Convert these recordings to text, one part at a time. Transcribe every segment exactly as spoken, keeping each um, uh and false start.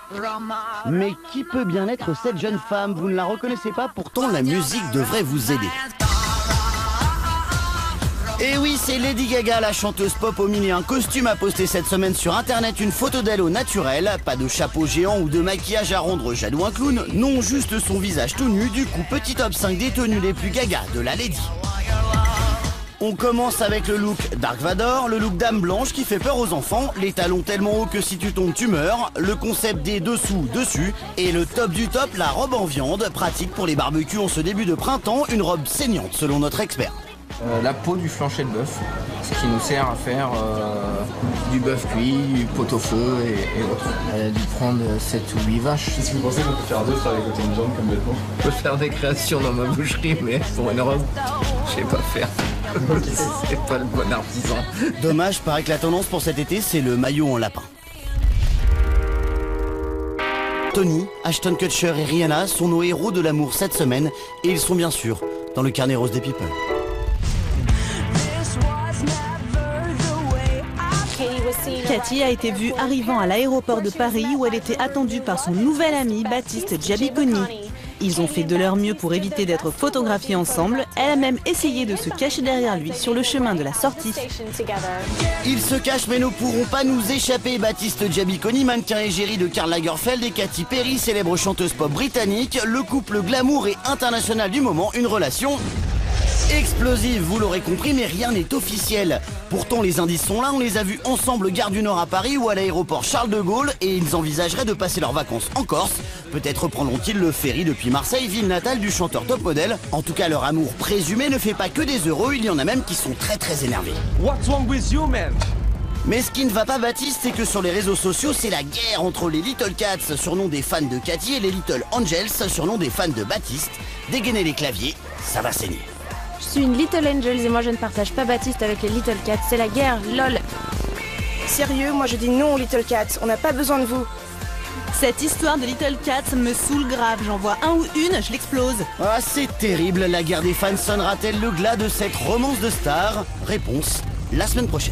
Mais qui peut bien être cette jeune femme? Vous ne la reconnaissez pas, pourtant la musique devrait vous aider. Et oui, c'est Lady Gaga, la chanteuse pop au mini un costume, a posté cette semaine sur internet une photo d'elle au naturel. Pas de chapeau géant ou de maquillage à rendre jaloux un clown, non, juste son visage tout nu. Du coup, petit top cinq des tenues les plus gaga de la Lady. On commence avec le look Dark Vador, le look dame blanche qui fait peur aux enfants, les talons tellement hauts que si tu tombes tu meurs, le concept des dessous dessus, et le top du top, la robe en viande, pratique pour les barbecues en ce début de printemps, une robe saignante selon notre expert. Euh, la peau du flancher de bœuf, ce qui nous sert à faire euh, du bœuf cuit, du pot-au-feu et, et autres. Elle a dû prendre sept ou huit vaches. Qu'est-ce que vous pensez qu'on peut faire d'autre avec autant de viande comme vêtements? Je peux faire des créations dans ma boucherie, mais pour une robe, je sais pas faire. C'est pas le bon artisan. Dommage, paraît que la tendance pour cet été, c'est le maillot en lapin. Tony, Ashton Kutcher et Rihanna sont nos héros de l'amour cette semaine, et ils sont bien sûr dans le carnet rose des people. Katy a été vue arrivant à l'aéroport de Paris où elle était attendue par son nouvel ami Baptiste Giabiconi. Ils ont fait de leur mieux pour éviter d'être photographiés ensemble. Elle a même essayé de se cacher derrière lui sur le chemin de la sortie. Ils se cachent mais ne pourront pas nous échapper. Baptiste Giabiconi, mannequin égérie de Karl Lagerfeld, et Katy Perry, célèbre chanteuse pop britannique. Le couple glamour et international du moment, une relation explosive, vous l'aurez compris, mais rien n'est officiel. Pourtant, les indices sont là, on les a vus ensemble gare du Nord à Paris ou à l'aéroport Charles de Gaulle, et ils envisageraient de passer leurs vacances en Corse. Peut-être prendront-ils le ferry depuis Marseille, ville natale du chanteur top model. En tout cas, leur amour présumé ne fait pas que des heureux, il y en a même qui sont très très énervés. What's wrong with you, man? Mais ce qui ne va pas, Baptiste, c'est que sur les réseaux sociaux, c'est la guerre entre les Little Cats, surnom des fans de Katy, et les Little Angels, surnom des fans de Baptiste. Dégainez les claviers, ça va saigner. Je suis une Little Angels et moi je ne partage pas Baptiste avec les Little Cats, c'est la guerre, lol. Sérieux, moi je dis non Little Cats, on n'a pas besoin de vous. Cette histoire de Little Cats me saoule grave, j'en vois un ou une, je l'explose. Ah, c'est terrible, la guerre des fans sonnera-t-elle le glas de cette romance de stars? Réponse, la semaine prochaine.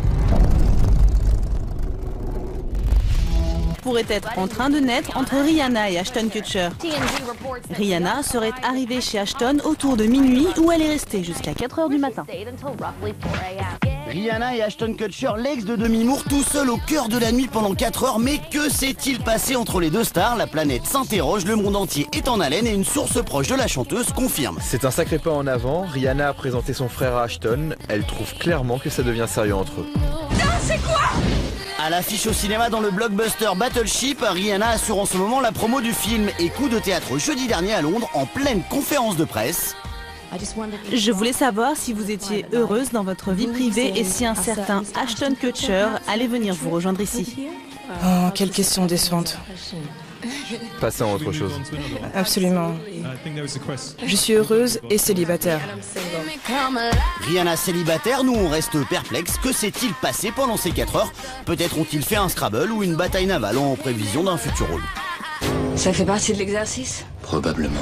Pourrait être en train de naître entre Rihanna et Ashton Kutcher. Rihanna serait arrivée chez Ashton autour de minuit où elle est restée jusqu'à quatre heures du matin. Rihanna et Ashton Kutcher, l'ex de Demi Moore, tout seul au cœur de la nuit pendant quatre heures. Mais que s'est-il passé entre les deux stars? La planète s'interroge, le monde entier est en haleine et une source proche de la chanteuse confirme. C'est un sacré pas en avant. Rihanna a présenté son frère à Ashton. Elle trouve clairement que ça devient sérieux entre eux. Non, c'est quoi? À l'affiche au cinéma dans le blockbuster Battleship, Rihanna assure en ce moment la promo du film et coup de théâtre jeudi dernier à Londres en pleine conférence de presse. Je voulais savoir si vous étiez heureuse dans votre vie privée et si un certain Ashton Kutcher allait venir vous rejoindre ici. Oh, quelle question décevante. Passons à autre chose. Absolument. Je suis heureuse et célibataire. Rihanna célibataire, nous on reste perplexes. Que s'est-il passé pendant ces quatre heures? Peut-être ont-ils fait un Scrabble ou une bataille navale en prévision d'un futur rôle. Ça fait partie de l'exercice? Probablement.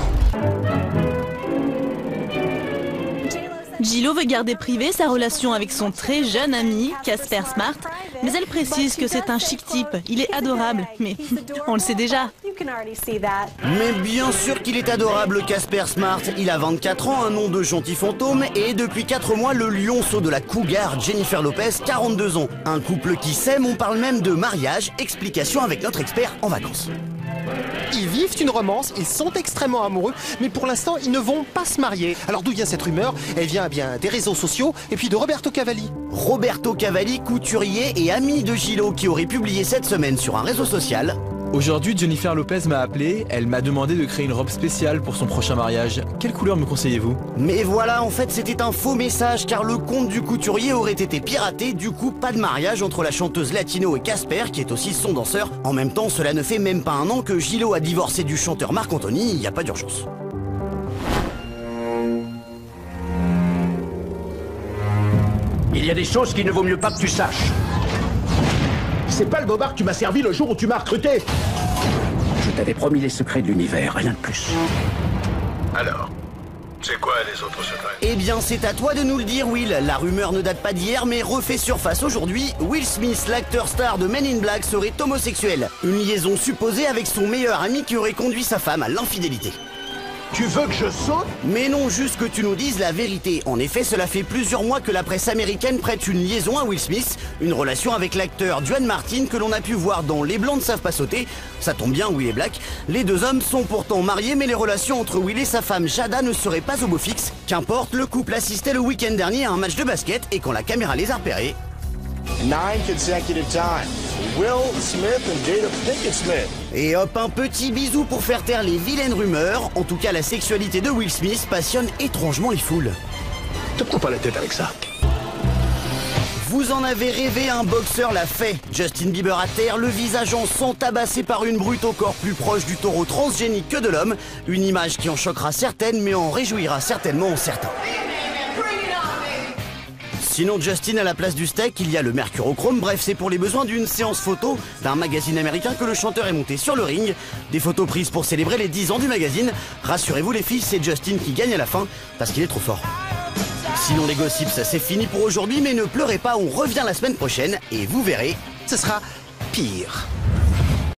J-Lo veut garder privée sa relation avec son très jeune ami, Casper Smart, mais elle précise que c'est un chic type, il est adorable, mais on le sait déjà. Mais bien sûr qu'il est adorable, Casper Smart. Il a vingt-quatre ans, un nom de gentil fantôme, et depuis quatre mois, le lionceau de la cougar, Jennifer Lopez, quarante-deux ans. Un couple qui s'aime, on parle même de mariage. Explication avec notre expert en vacances. Ils vivent une romance, ils sont extrêmement amoureux, mais pour l'instant, ils ne vont pas se marier. Alors d'où vient cette rumeur? Elle vient eh bien des réseaux sociaux et puis de Roberto Cavalli. Roberto Cavalli, couturier et ami de J-Lo, qui aurait publié cette semaine sur un réseau social. Aujourd'hui, Jennifer Lopez m'a appelé, elle m'a demandé de créer une robe spéciale pour son prochain mariage. Quelle couleur me conseillez-vous? Mais voilà, en fait c'était un faux message car le compte du couturier aurait été piraté, du coup pas de mariage entre la chanteuse latino et Casper qui est aussi son danseur. En même temps, cela ne fait même pas un an que J-Lo a divorcé du chanteur Marc Anthony, il n'y a pas d'urgence. Il y a des choses qu'il ne vaut mieux pas que tu saches. C'est pas le bobard que tu m'as servi le jour où tu m'as recruté. Je t'avais promis les secrets de l'univers, rien de plus. Alors, C'est quoi les autres secrets? Eh bien, c'est à toi de nous le dire, Will. La rumeur ne date pas d'hier, mais refait surface aujourd'hui. Will Smith, l'acteur star de Men in Black, serait homosexuel. Une liaison supposée avec son meilleur ami qui aurait conduit sa femme à l'infidélité. Tu veux que je saute? Mais non, juste que tu nous dises la vérité. En effet, cela fait plusieurs mois que la presse américaine prête une liaison à Will Smith, une relation avec l'acteur Duane Martin que l'on a pu voir dans Les Blancs ne savent pas sauter. Ça tombe bien, Will est black. Les deux hommes sont pourtant mariés, mais les relations entre Will et sa femme Jada ne seraient pas au beau fixe. Qu'importe, le couple assistait le week-end dernier à un match de basket et quand la caméra les a repérés... Nine consecutive times. Will Smith and Jada Pinkett Smith. Et hop, un petit bisou pour faire taire les vilaines rumeurs. En tout cas, la sexualité de Will Smith passionne étrangement les foules. Te prends pas la tête avec ça. Vous en avez rêvé, un boxeur l'a fait. Justin Bieber à terre, le visage en sang tabassé par une brute au corps plus proche du taureau transgénique que de l'homme. Une image qui en choquera certaines, mais en réjouira certainement certains. Sinon, Justin à la place du steak, il y a le mercurochrome. Bref, c'est pour les besoins d'une séance photo d'un magazine américain que le chanteur est monté sur le ring. Des photos prises pour célébrer les dix ans du magazine. Rassurez-vous les filles, c'est Justin qui gagne à la fin parce qu'il est trop fort. Sinon les gossips, ça c'est fini pour aujourd'hui, mais ne pleurez pas, on revient la semaine prochaine et vous verrez, ce sera pire.